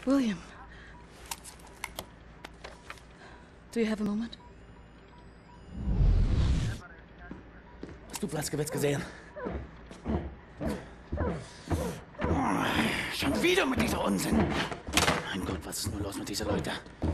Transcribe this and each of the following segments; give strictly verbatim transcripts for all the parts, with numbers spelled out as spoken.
William. Do you have a moment? Hast du Platzgewitz gesehen? Schon wieder mit dieser Unsinn. Mein Gott, was ist nur los mit diesen Leuten?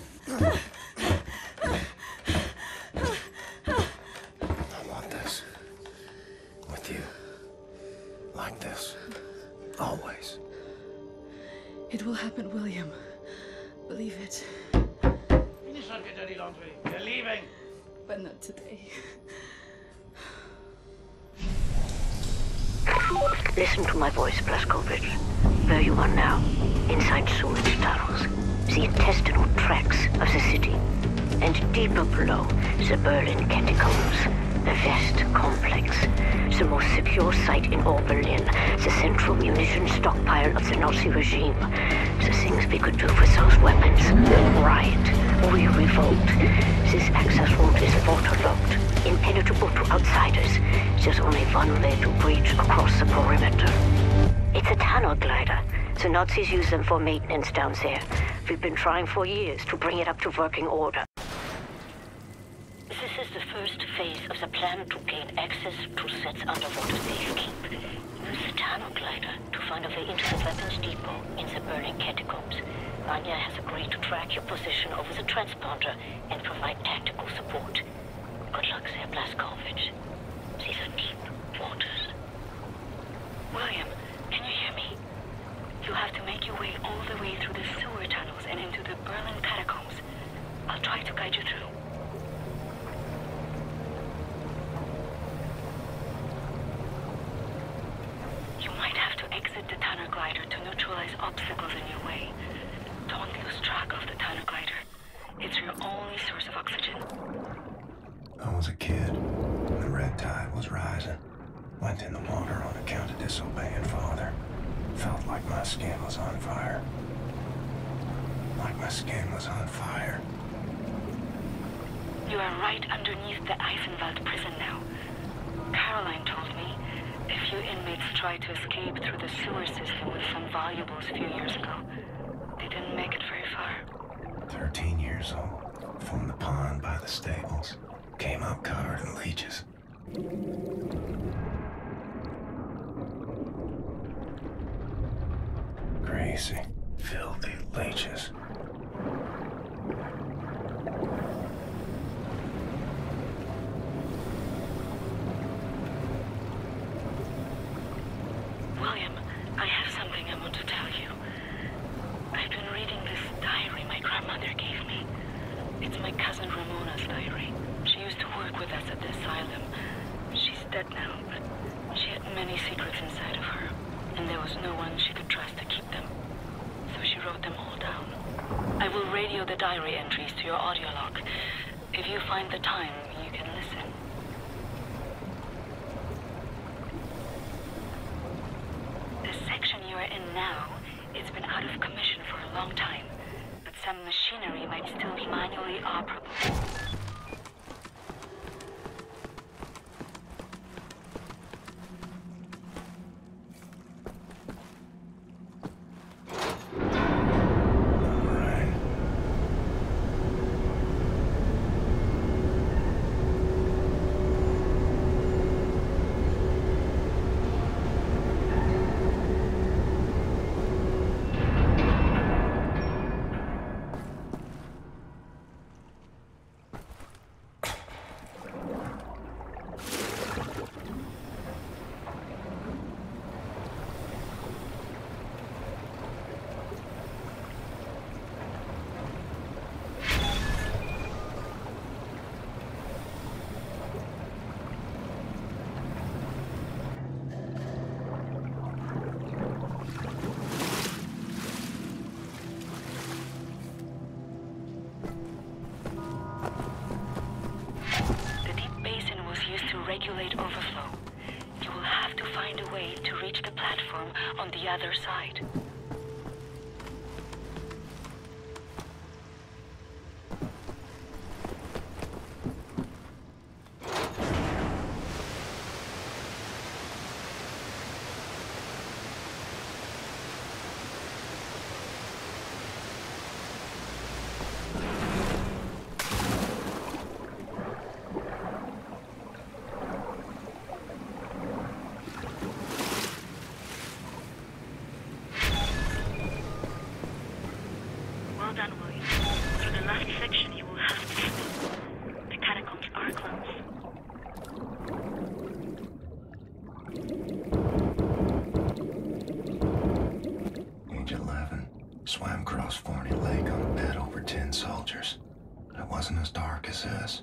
I want this. With you. Like this. Always. It will happen, William. Believe it. Finish up your dirty laundry. We're leaving. But not today. Listen to my voice, Blazkowicz. Where you are now, inside sewage tunnels, the intestinal tracts of the city, and deeper below, the Berlin catacombs, the vast complex, the most secure site in all Berlin, the central munition stockpile of the Nazi regime, the things we could do with those weapons. Riot. We revolt. This access route is waterlogged, impenetrable to outsiders. There's only one way to breach across the perimeter. It's a tunnel glider. The Nazis use them for maintenance down there. We've been trying for years to bring it up to working order. This is the first phase of the plan to gain access to Set's underwater safekeep. Use the tunnel glider to find a way into the weapons depot in the Berlin catacombs. Vanya has agreed to track your position over the transponder and provide tactical support. Good luck there, Blazkowicz. These are deep waters. William, can you hear me? You have to make your way all the way through the sewer tunnels and into the Berlin catacombs. I'll try to guide you through. You might have to exit the tunnel glider to neutralize obstacles in your way. Don't lose track of the tunnel glider. It's your only source of oxygen. I was a kid. The red tide was rising. Went in the water on account of disobeying father. Felt like my skin was on fire. Like my skin was on fire. You are right underneath the Eisenwald prison now. Caroline told me a few inmates tried to escape through the sewer system with some valuables a few years ago. They didn't make it very far. Thirteen years old. From the pond by the stables. Came up covered in leeches. Crazy, filthy leeches. William, I have something I want to tell you. I've been reading this diary my grandmother gave me. It's my cousin Ramona's diary. She used to work with us at the asylum. She's dead now, but she had many secrets inside of her, and there was no one she could trust to keep them. So she wrote them all down. I will radio the diary entries to your audio log. If you find the time, you can listen. The section you are in now, it's been out of commission for a long time, but some machinery might still be manually operable. Regulate overflow. You will have to find a way to reach the platform on the other side. Swam across Forney Lake on a bed over ten soldiers. It wasn't as dark as this.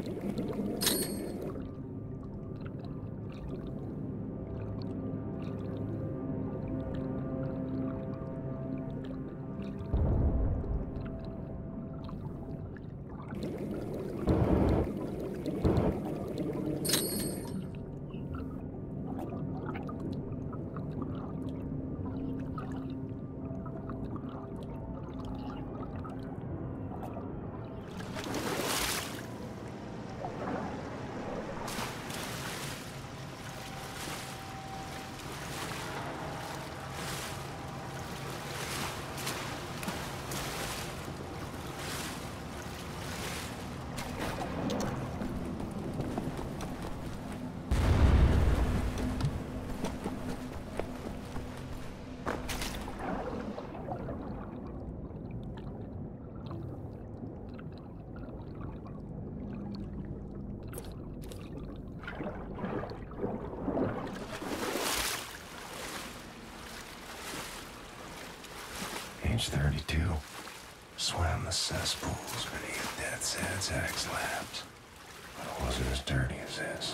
Age thirty-two, swam the cesspools beneath Death's Head's axe labs, but it wasn't as dirty as this.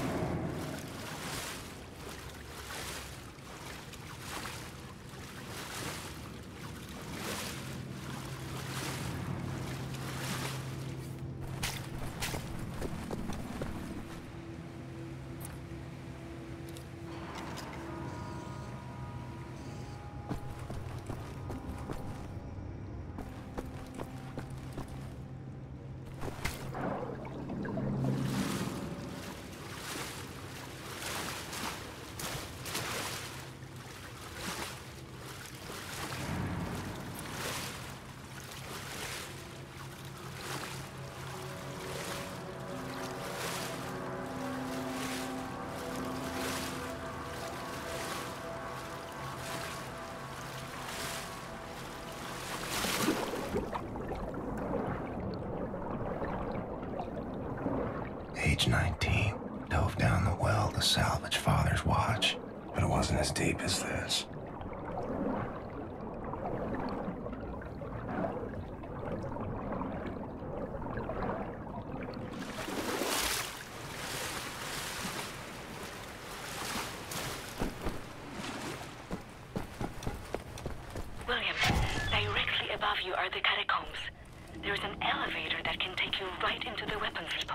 Age nineteen, dove down the well to salvage Father's watch, but it wasn't as deep as this. William, directly above you are the catacombs. There's an elevator that can take you right into the weapons depot.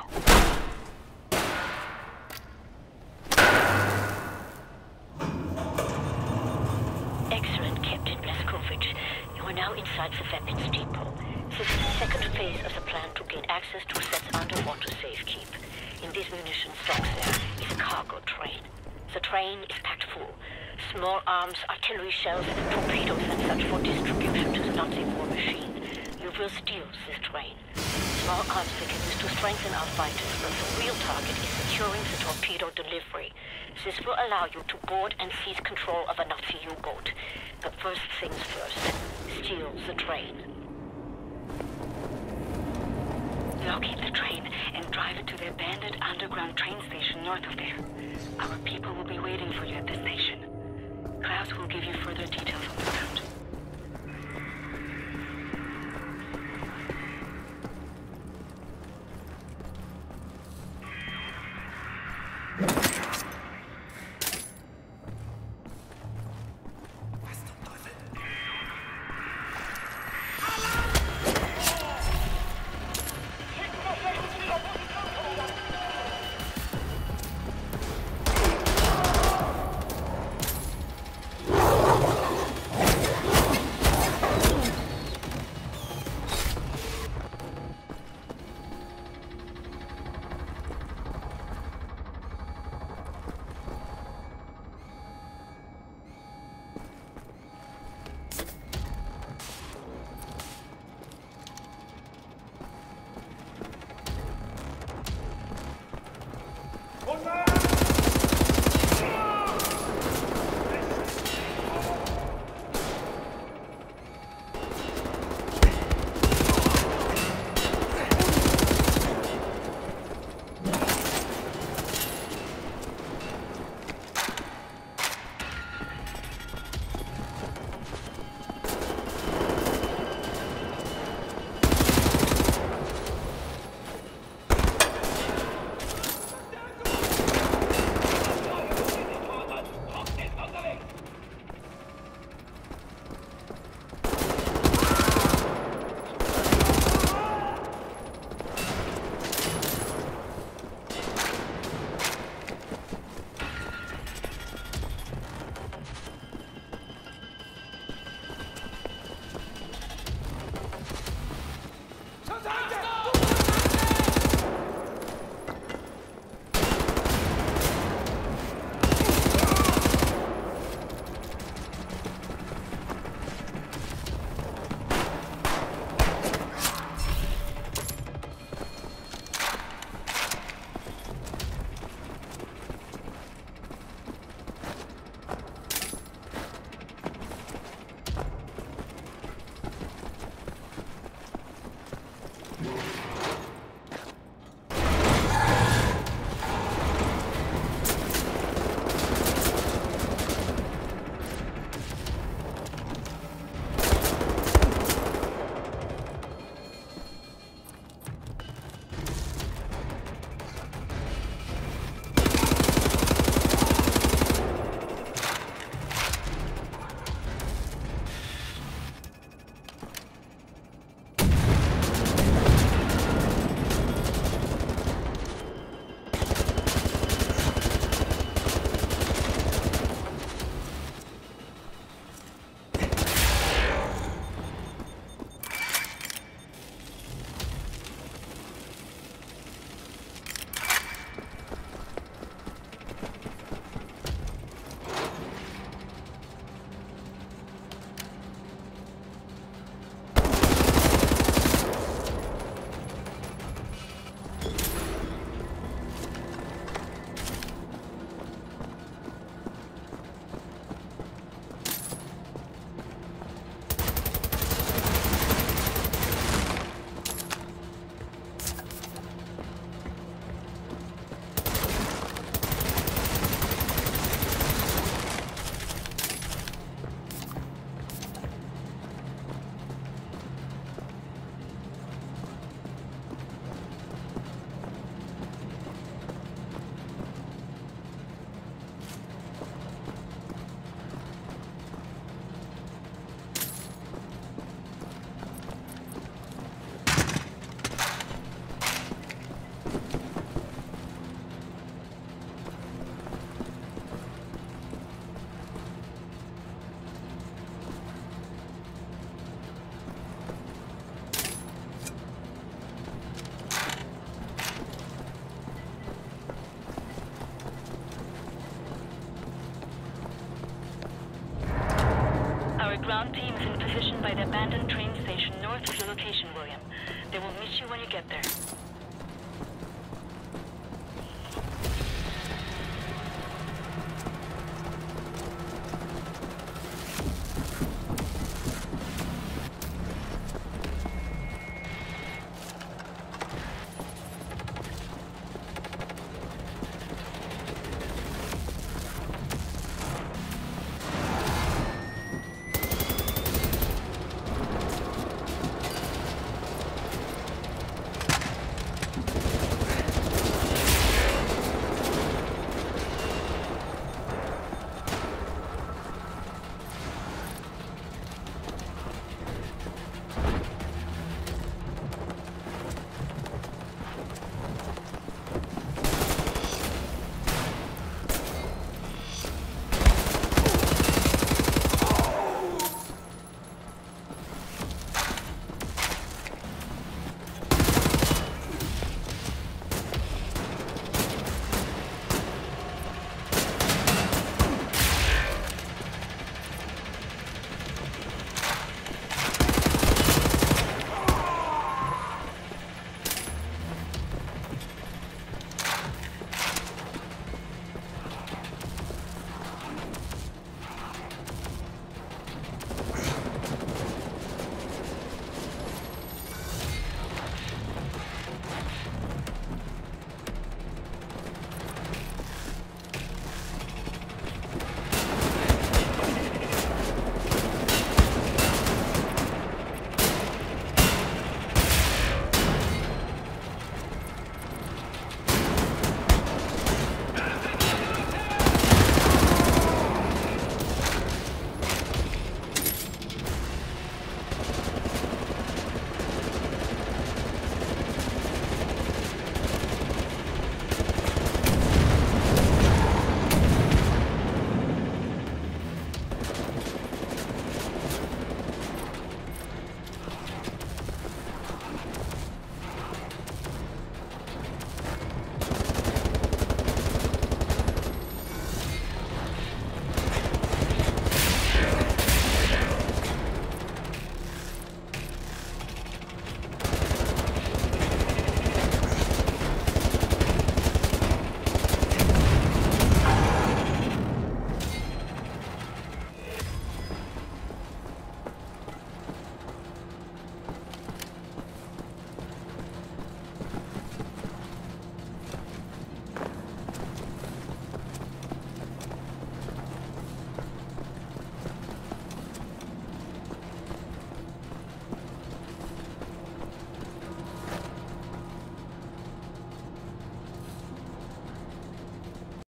Excellent, Captain Blazkowicz. You are now inside the weapons depot. This is the second phase of the plan to gain access to Set's underwater safekeep. In these munition stocks there is a cargo train. The train is packed full. Small arms, artillery shells, torpedoes and such for distribution to the Nazi war machine. You will steal this train. Small arms we can use to strengthen our fighters, but the real target is securing the torpedo delivery. This will allow you to board and seize control of a Nazi U-boat. But first things first, steal the train. Locate the train and drive it to the abandoned underground train station north of there. Our people will be waiting for you at the station. Klaus will give you further details on the route. positioned by the abandoned train station north of your location, William. They will meet you when you get there.